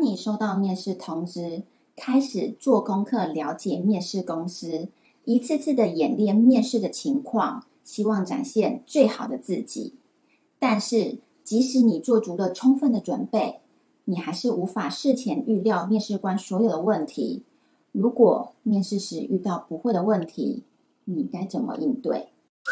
你收到面试通知，开始做功课了解面试公司，一次次的演练面试的情况，希望展现最好的自己。但是即使你做足了充分的准备，你还是无法事前预料面试官所有的问题。如果面试时遇到不会的问题，你该怎么应对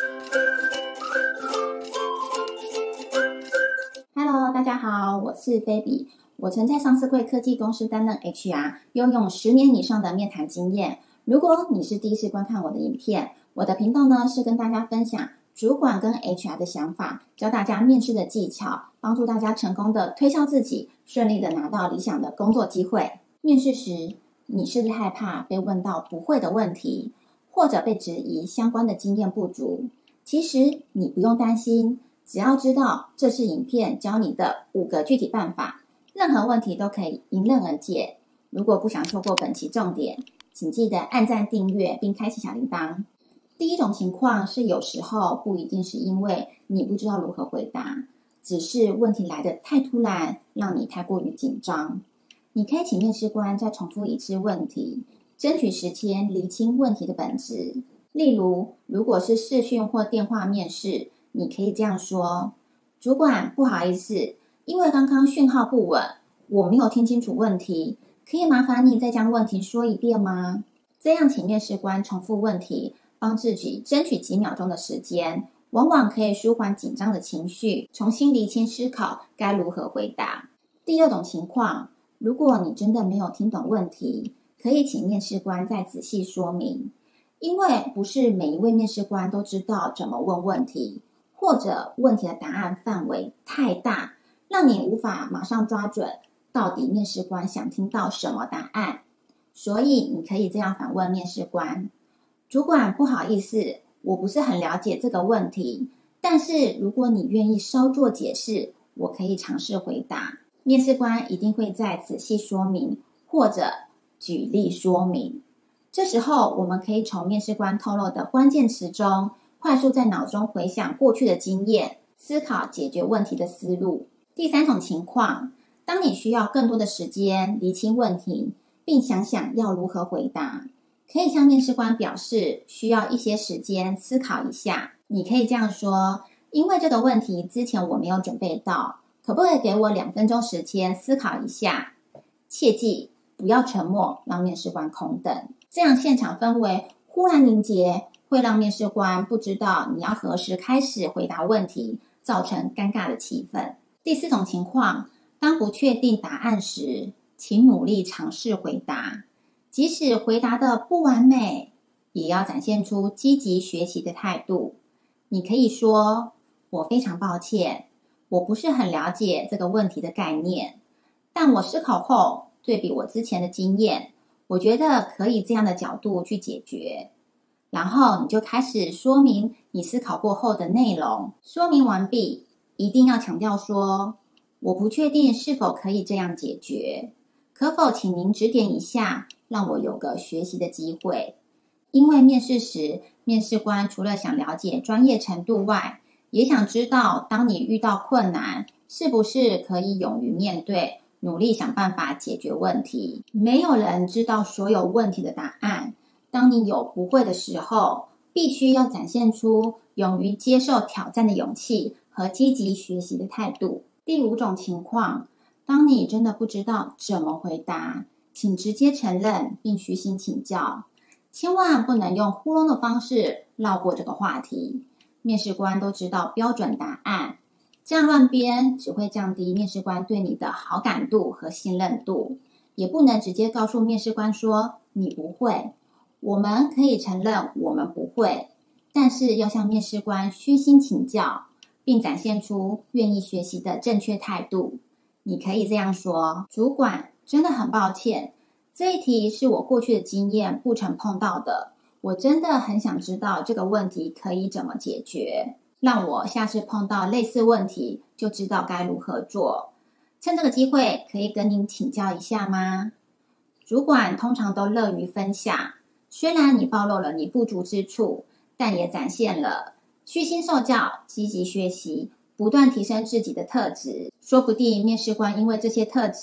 ？Hello， 大家好，我是 Baby。我曾在上市柜科技公司担任 HR， 拥有10年以上的面谈经验。如果你是第一次观看我的影片，我的频道呢是跟大家分享主管跟 HR 的想法，教大家面试的技巧，帮助大家成功的推销自己，顺利的拿到理想的工作机会。面试时，你是不是害怕被问到不会的问题，或者被质疑相关的经验不足？其实你不用担心，只要知道这是影片教你的5个具体办法，任何问题都可以迎刃而解。如果不想错过本期重点，请记得按赞、订阅并开启小铃铛。第一种情况是，有时候不一定是因为你不知道如何回答，只是问题来得太突然，让你太过于紧张。你可以请面试官再重复一次问题，争取时间厘清问题的本质。例如，如果是视讯或电话面试，你可以这样说：主管，不好意思，因为刚刚讯号不稳，我没有听清楚问题，可以麻烦你再将问题说一遍吗？这样请面试官重复问题，帮自己争取几秒钟的时间，往往可以舒缓紧张的情绪，重新厘清思考该如何回答。第二种情况，如果你真的没有听懂问题，可以请面试官再仔细说明，因为不是每一位面试官都知道怎么问问题，或者问题的答案范围太大，让你无法马上抓准到底面试官想听到什么答案。所以你可以这样反问面试官：主管，不好意思，我不是很了解这个问题，但是如果你愿意稍作解释，我可以尝试回答。面试官一定会再仔细说明，或者举例说明。这时候我们可以从面试官透露的关键词中，快速在脑中回想过去的经验，思考解决问题的思路。第三种情况，当你需要更多的时间厘清问题，并想想要如何回答，可以向面试官表示需要一些时间思考一下。你可以这样说：因为这个问题之前我没有准备到，可不可以给我2分钟时间思考一下？切记不要沉默，让面试官空等，这样现场氛围忽然凝结，会让面试官不知道你要何时开始回答问题，造成尴尬的气氛。第4种情况，当不确定答案时，请努力尝试回答，即使回答的不完美，也要展现出积极学习的态度。你可以说：我非常抱歉，我不是很了解这个问题的概念，但我思考后，对比我之前的经验，我觉得可以这样的角度去解决。然后你就开始说明你思考过后的内容。说明完毕，一定要强调说：我不确定是否可以这样解决，可否请您指点一下，让我有个学习的机会。因为面试时，面试官除了想了解专业程度外，也想知道当你遇到困难，是不是可以勇于面对，努力想办法解决问题。没有人知道所有问题的答案，当你有不会的时候，必须要展现出勇于接受挑战的勇气和积极学习的态度。第5种情况，当你真的不知道怎么回答，请直接承认并虚心请教，千万不能用糊弄的方式绕过这个话题。面试官都知道标准答案，这样乱编只会降低面试官对你的好感度和信任度。也不能直接告诉面试官说你不会。我们可以承认我们不会，但是要向面试官虚心请教，并展现出愿意学习的正确态度。你可以这样说：主管，真的很抱歉，这一题是我过去的经验不曾碰到的，我真的很想知道这个问题可以怎么解决，让我下次碰到类似问题就知道该如何做。趁这个机会可以跟您请教一下吗？主管通常都乐于分享，虽然你暴露了你不足之处，但也展现了虚心受教、积极学习、不断提升自己的特质。说不定面试官因为这些特质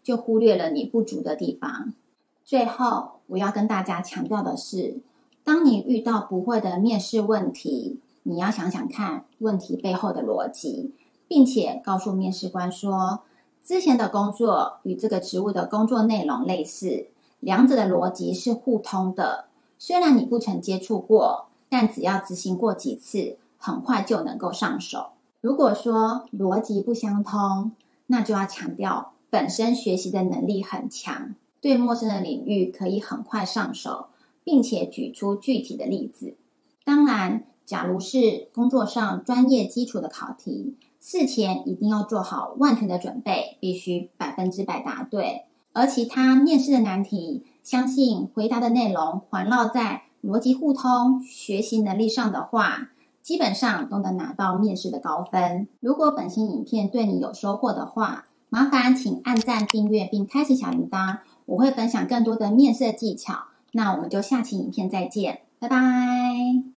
就忽略了你不足的地方。最后，我要跟大家强调的是，当你遇到不会的面试问题，你要想想看问题背后的逻辑，并且告诉面试官说，之前的工作与这个职务的工作内容类似，两者的逻辑是互通的。虽然你不曾接触过，但只要执行过几次，很快就能够上手。如果说逻辑不相通，那就要强调本身学习的能力很强，对陌生的领域可以很快上手，并且举出具体的例子。当然，假如是工作上专业基础的考题，事前一定要做好万全的准备，必须100%答对。而其他面试的难题，相信回答的内容环绕在逻辑互通、学习能力上的话，基本上都能拿到面试的高分。如果本期影片对你有收获的话，麻烦请按赞、订阅并开启小铃铛，我会分享更多的面试技巧。那我们就下期影片再见，拜拜。